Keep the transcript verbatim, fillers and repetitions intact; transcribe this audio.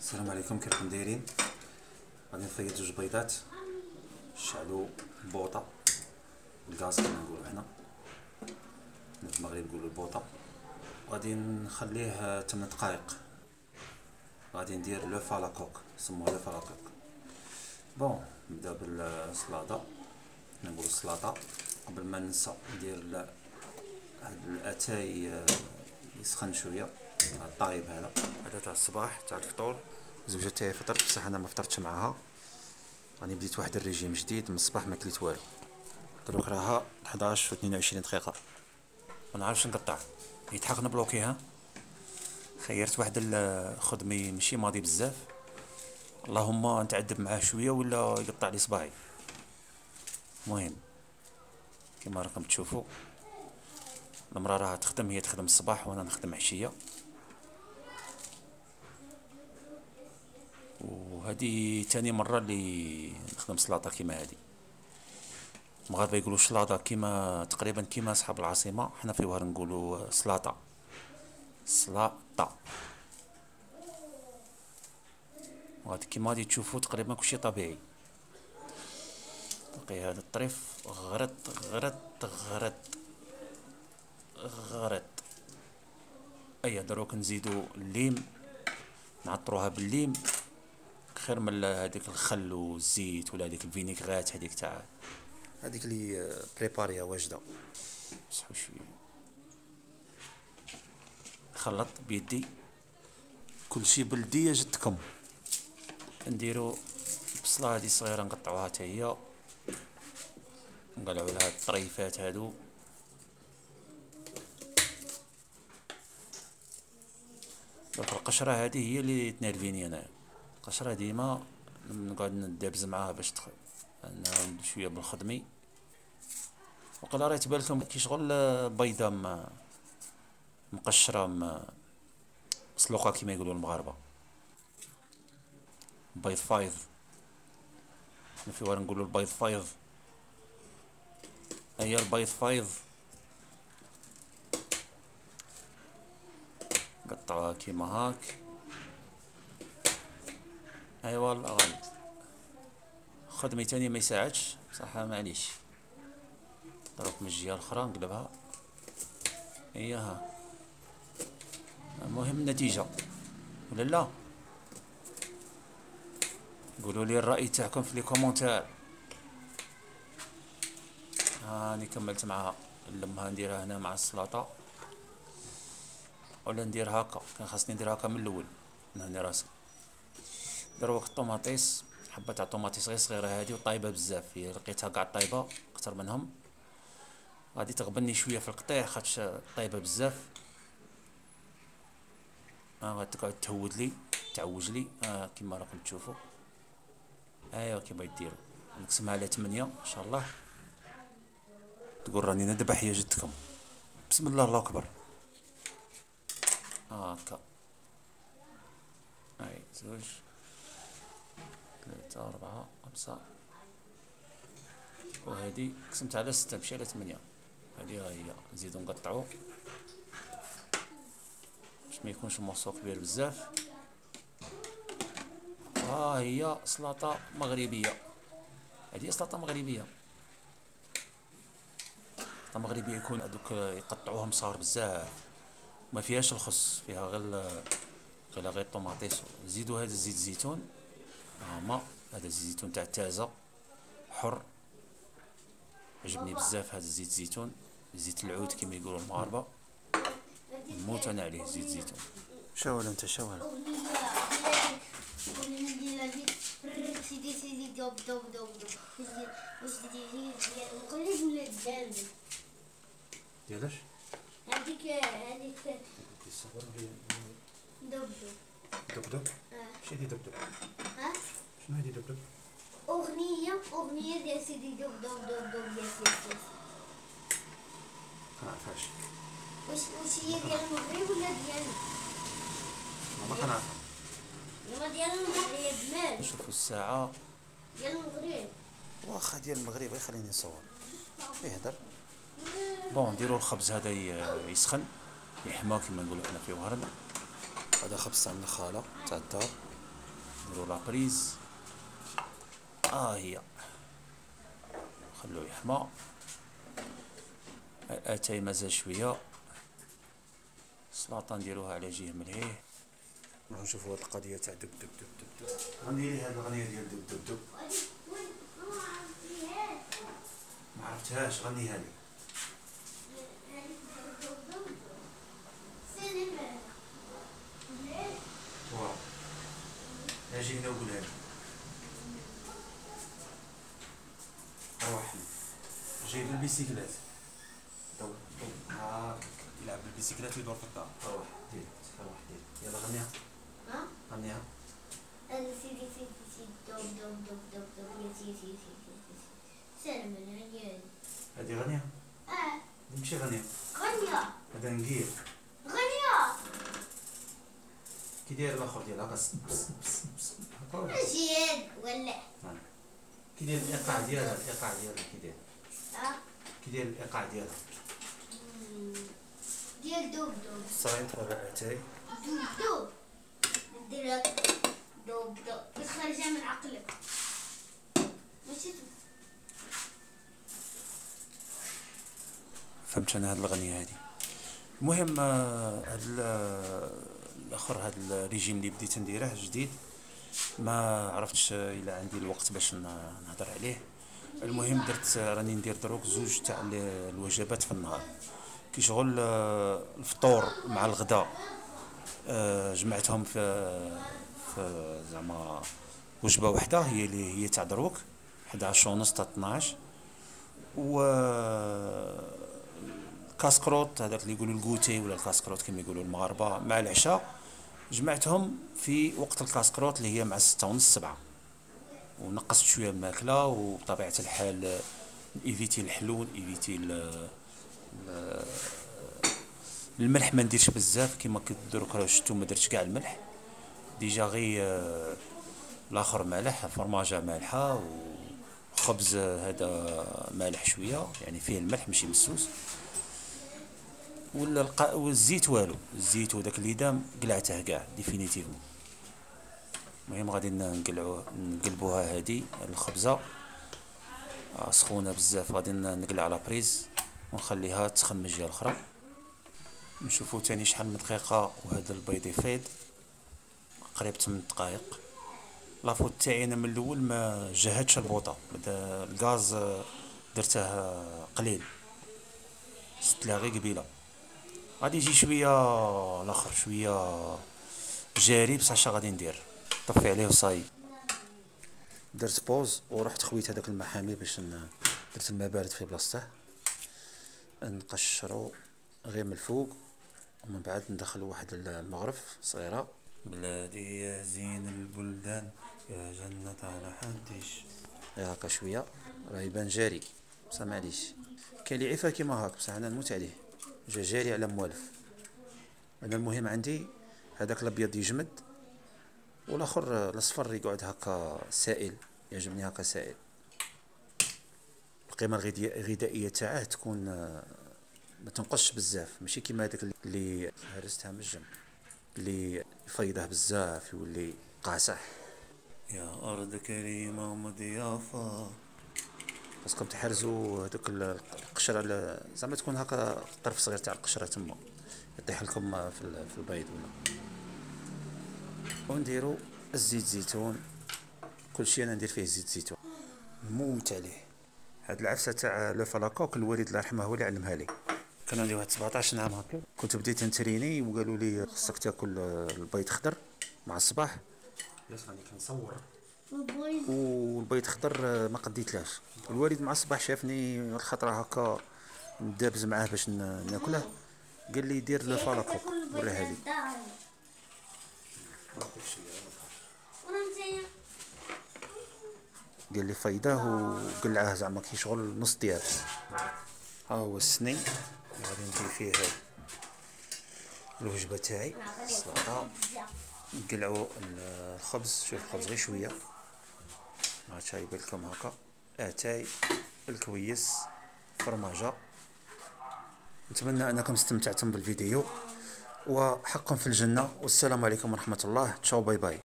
السلام عليكم، كيفكم دايرين؟ غادي نفيض جوج بيضات، نشعلو بوطه الغاز كما نقولو حنا في المغرب نقولو البوطه، وغادي نخليه ثمانية دقائق. غادي ندير لو فالاكوك، سموه لو فالاكوك. بون نبدا بالسلاطه، نقولو السلاطه. قبل ما ننسى ندير هاد الاتاي يسخن شويه، الطايب هذا هذا تاع الصباح تاع الفطور. زوجة تاعي فطرت بصح انا ما فطرتش معاها، راني بديت واحد الريجيم جديد من الصباح، ما كليت والو. دروك راها حداش و اثنين وعشرين دقيقه، ما نعرفش نقطع، يتحق نبلوكيها. خيرت واحد الخدمي ماشي ماضي بزاف، اللهم نتعذب معاه شويه ولا يقطع لي صباعي. المهم كما راكم تشوفوا المراه راها تخدم، هي تخدم الصباح وانا نخدم عشيه. وهذه تاني مره اللي نخدم سلطه كيما هذه. المغاربه يقولوا شلاضه كيما تقريبا كيما اصحاب العاصمه، حنا في وهر نقولوا سلاطه سلاطه. وهذا كيما غادي تشوفوا تقريبا كلشي طبيعي. باقي هذا الطريف غرط غرط غرط غرط. ايا دروك نزيدو الليم، نعطروها بالليم خير من هذيك الخل والزيت ولا هذيك الفينيغرات هذيك تاع هذيك اللي بريباريا واجده. صحو شويه خلط بيدي، كلشي بلديه جدكم. نديرو البصله هذه صغيره نقطعوها حتى هي، نقلعوا لها الطريفات هادو. دونك القشره هذه هي اللي تنرفيني انا، القشره ديما نقعد ندابز معاها باش تخ... انا شويه بالخدمي. وقيلا راه تبان لكم كي شغل بيضه م... مقشره م... مسلوقه كيما يقولوا المغاربه، بيض فايض. حنا في وار نقولوا البيض فايض. هي البيض فايض قطعوها كيما هاك. ايوا غادي خدمي تاني ما يساعدش بصح معليش. دروك من الجهه الاخرى نقلبها، هي ها. المهم النتيجه ولا لا؟ قولوا لي الراي تاعكم في لي كومونتير. هاني كملت معها، نلمها نديرها هنا مع السلطه، ولا ندير هكا. كان خاصني ندير هكا من الاول نهني راسي. دروك الطوماطيس، حبه تاع الطوماطيس غير صغيره هذه وطايبه بزاف، هي لقيتها كاع طايبه اكثر منهم. غادي تغبني شويه في القطيع خاطش طايبه بزاف. ها غادي تقعد تهود لي تعوج لي. ها كيما راكم تشوفوا. ايوا كيما يديروا نقسمها على ثمانية ان شاء الله. تقول راني ندبح يا جدكم. بسم الله الله اكبر. هاكا هاي زوج ثلاثة أربعة خمسة، وهذه قسمت على ستة ماشي على ثمانية. هذه ها هي نزيدو نقطعو باش ما يكونش المورصو كبير بزاف. ها هي سلطة مغربية، هذه سلطة مغربية. سلطة مغربية يكون هذوك يقطعوها مصغر بزاف، ما فيهاش الخس، فيها غير غير غير الطوماطيس. نزيدو هذا الزيت الزيتون، هاهما هذا الزيتون تاع التازة حر، عجبني بزاف هذا الزيت الزيتون، زيت العود كما يقولوا المغاربه. نموت انا عليه زيت الزيتون. شاول انت شاول. سيدي سيدي دوب دوب دوب دوب واش تديري نقلب ولا تجامد ديالاش هذيك هذيك الصبر دوب دوب دب دب. شنو هذه دب دب؟ ها شنو هذه دب دب؟ اغنيه اغنيه ديال سيدي دوب دوب دوب دوب ياس ياس ياس. كنعرفهاش. واش واش هي ديال المغرب ولا ديالنا؟ ما كنعرفها. لا ديال المغرب هي جمال. نشوفوا الساعه ديال المغرب. واخا ديال المغرب غير خليني نصور يهدر. بون نديرو الخبز هذا يسخن يحمى كما نقولوا حنا في وهران. هذا خبز تاع النخاله تاع الدار، نديرو لابريز. ها هي نخلوه يحمى. اتاي مازال شويه. السلطه نديروها على جهه ملهيه. نروحو نشوفو هاد القضيه تاع دب دب دب دب دب. غني لي هاد الاغنيه ديال دب دب دب. ما عرفتهاش، غنيها لي. واو اجي هنا وقولها لي. روح جايب البيسيكلات. دور دور هاك يلعب بالبيسيكلات ويدور في الدار. روح دير روح دير يلا غنيها. ها؟ غنيها. أنا سيدي سيدي سيدي دوب دوب دوب دوب دوب يا سيدي سيدي سيدي سلم العيال. هادي غنيها. اه نمشي غنيها. غنية هذا نقير. غنية. كي داير الاخر ديالها بس بس بس بس هكا. مزيان ولا؟ كي داير الايقاع ديالها الايقاع ديالها كي داير. اه كي داير الايقاع ديالها. ديال دوب دوب. صايت ولا اتاي. دوب دوب. دير دوب دوب بس خارجة من عقلك. ماشي فهمت انا هاد الاغنيه هادي. المهم هاد الاخر هاد الريجيم اللي بديت نديره جديد ما عرفتش الا عندي الوقت باش نهضر عليه. المهم درت راني ندير دروك زوج تاع الوجبات في النهار. كي شغل الفطور مع الغداء جمعتهم في في زعما وجبه وحده هي اللي هي تاع دروك حداش ونص حتى اثناش. و كاسكروت هذاك اللي يقولوا الكوتي ولا الكاسكروت كما يقولوا المغاربه مع العشاء جمعتهم في وقت الكاسكروت اللي هي مع ستة ونص سبعة. ونقصت شويه من الماكله وبطبيعه الحال ايفيتي الحلول ايفيتي الملح ما نديرش بزاف كما كديروا كرا شفتوا ما درتش كاع الملح ديجا غي الاخر مالح فرماجه مالحه وخبز هذا مالح شويه يعني فيه الملح ماشي مسوس. ولا الق... والزيت والو الزيت وداك اللي دام قلعته كاع ديفينيتيفمون. المهم غادي نقلعوه نقلبوها هادي الخبزه سخونه بزاف غادي نقلع على بريز ونخليها تخمج جهه الاخرى. نشوفو تاني شحال من دقيقه وهذا البيض يفيض قريب ثمان دقائق. لافوت تاعي انا من الاول ما جهدتش البوطه الغاز درته قليل زدت لها غير قبيله. غادي يجي شويه الاخر شويه جاري بصح اش غادي ندير طفي عليه وصاي. درت بوز ورحت خويت هذاك الماء حامي باش درت الماء بارد في بلاصته نقشرو غير من الفوق ومن بعد ندخل واحد المغرف صغيره. بلادي يا زين البلدان يا جنة على حدش غير هكا شويه راه يبان جاري بصح معليش كاين اللي يعيفها كيما هاك بصح انا نموت عليه جا جاري على موالف. انا المهم عندي هذاك الابيض يجمد والاخر الاصفر يقعد هكا سائل يعجبني هكا سائل. القيمه الغذائيه تاعه تكون ما تنقصش بزاف ماشي كيما هذاك اللي هرستها من الجنب اللي يفيضه بزاف يولي قاصح. يا ارض كريمه ومضيافه خاصكم تحرزوا هذوك القشره زعما تكون هكا طرف صغير تاع القشره تما يطيح لكم في في البيض ولا. ونديروا الزيت زيتون كلشي انا ندير فيه زيت زيتون نموت عليه. هاد العفسه تاع لو فلاكوك الوالد الله يرحمه هو اللي علمها لي. كان عندي واحد سبعطاش عام هكا كنت بديت نتريني وقالوا لي خصك تاكل البيض خضر مع الصباح. ياس راني كنصور والبيض خضر ما قديتلاش. الوالد مع الصباح شافني الخطره هكا ندابز معاه باش ناكله قال لي دير لو فلاكوك وراها لي. قال لي فايداه وقلعاه زعما كي شغل نص ديال. ها هو السني غادي ندير فيه الوجبه تاعي السلطه. نقلعوا الخبز شوف الخبز غير شويه هاكا يبان لكم هكا اتاي الكويس فرماجه. نتمنى انكم استمتعتم بالفيديو وحقا في الجنه والسلام عليكم ورحمه الله. تشاو باي باي.